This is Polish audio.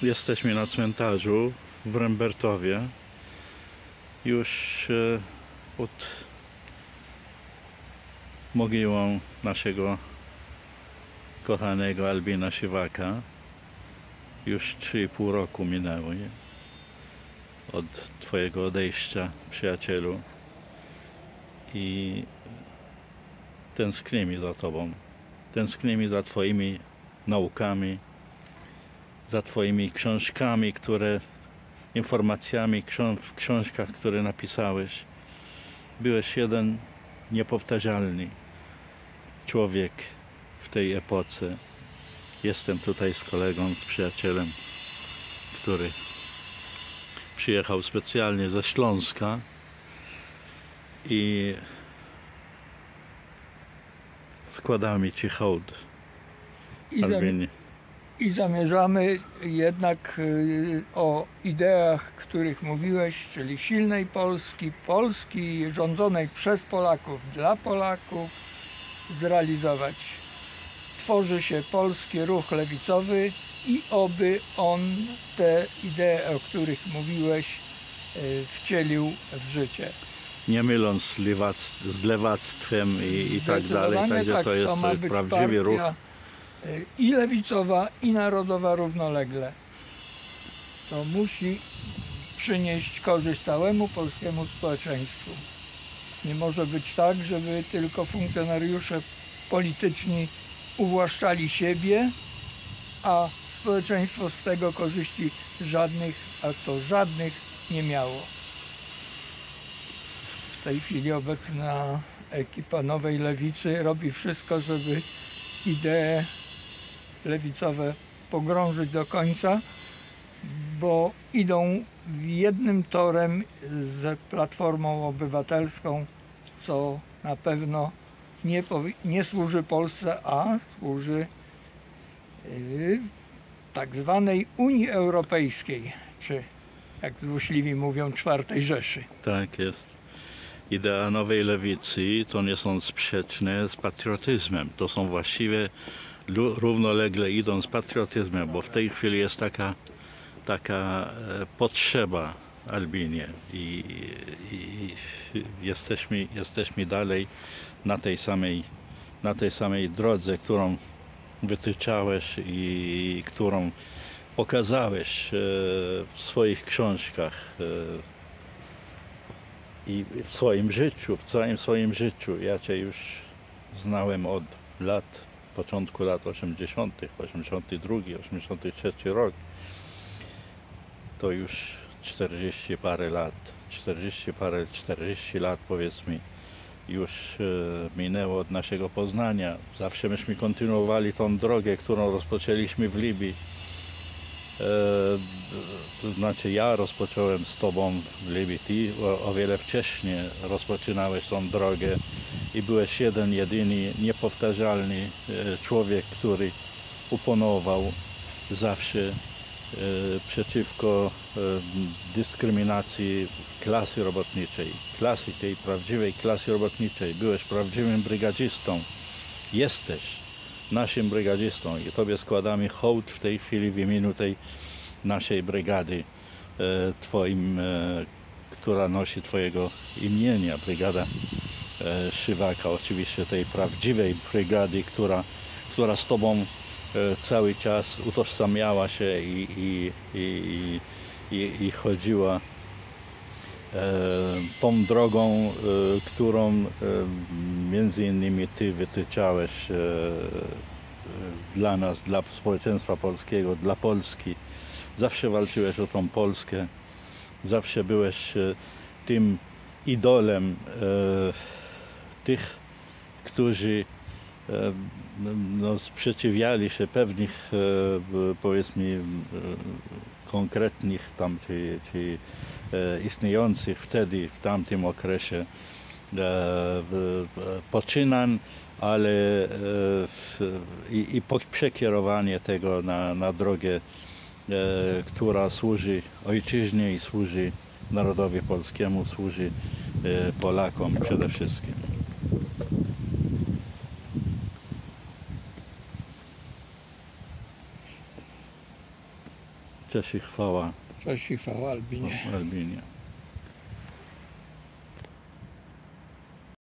Jesteśmy na cmentarzu w Rembertowie. Już pod mogiłą naszego kochanego Albina Siwaka. Już 3,5 roku minęło od Twojego odejścia, przyjacielu. I tęsknimy za Tobą. Tęsknimy za Twoimi naukami, za Twoimi książkami, informacjami w książkach, które napisałeś. Byłeś jeden niepowtarzalny człowiek w tej epoce. Jestem tutaj z kolegą, z przyjacielem, który przyjechał specjalnie ze Śląska i składamy Ci hołd, Albinie. I zamierzamy jednak o ideach, których mówiłeś, czyli silnej Polski, Polski rządzonej przez Polaków, dla Polaków, zrealizować. Tworzy się polski ruch lewicowy i oby on te idee, o których mówiłeś, wcielił w życie. Nie myląc z lewactwem i tak dalej, także tak, to jest prawdziwy ruch. I lewicowa, i narodowa równolegle. To musi przynieść korzyść całemu polskiemu społeczeństwu. Nie może być tak, żeby tylko funkcjonariusze polityczni uwłaszczali siebie, a społeczeństwo z tego korzyści żadnych, a to żadnych nie miało. W tej chwili obecna ekipa Nowej Lewicy robi wszystko, żeby idee lewicowe pogrążyć do końca, bo idą jednym torem z Platformą Obywatelską, co na pewno nie służy Polsce, a służy tak zwanej Unii Europejskiej, czy jak złośliwi mówią, czwartej Rzeszy. Tak jest. Idea Nowej Lewicy to nie są sprzeczne z patriotyzmem. To są właściwie równolegle idą z patriotyzmem, bo w tej chwili jest taka potrzeba, Albinie, i jesteśmy dalej na tej samej drodze, którą wytyczałeś i którą pokazałeś w swoich książkach i w swoim życiu, w całym swoim życiu. Ja Cię już znałem od początku lat 80., 82, 83 rok. To już 40 lat powiedzmy już minęło od naszego poznania. Zawsze myśmy kontynuowali tą drogę, którą rozpoczęliśmy w Libii. To znaczy ja rozpocząłem z Tobą w Libii, Ty o wiele wcześniej rozpoczynałeś tą drogę i byłeś jeden, jedyny, niepowtarzalny człowiek, który uponował zawsze przeciwko dyskryminacji klasy robotniczej, tej prawdziwej klasy robotniczej. Byłeś prawdziwym brygadzistą, jesteś naszym brygadzistą i Tobie składamy hołd w tej chwili w imieniu tej naszej brygady, która nosi Twojego imienia, brygada Siwaka, oczywiście tej prawdziwej brygady, która z Tobą cały czas utożsamiała się i chodziła tą drogą, którą między innymi Ty wytyczałeś dla nas, dla społeczeństwa polskiego, dla Polski. Zawsze walczyłeś o tą Polskę, zawsze byłeś tym idolem tych, którzy sprzeciwiali się pewnych, powiedzmy, konkretnych tam, czy istniejących wtedy, w tamtym okresie poczynań, ale i przekierowanie tego na drogę, która służy ojczyźnie i służy narodowi polskiemu, służy Polakom przede wszystkim. Cześć i chwała Cześć i chwała Albinie. Albinie.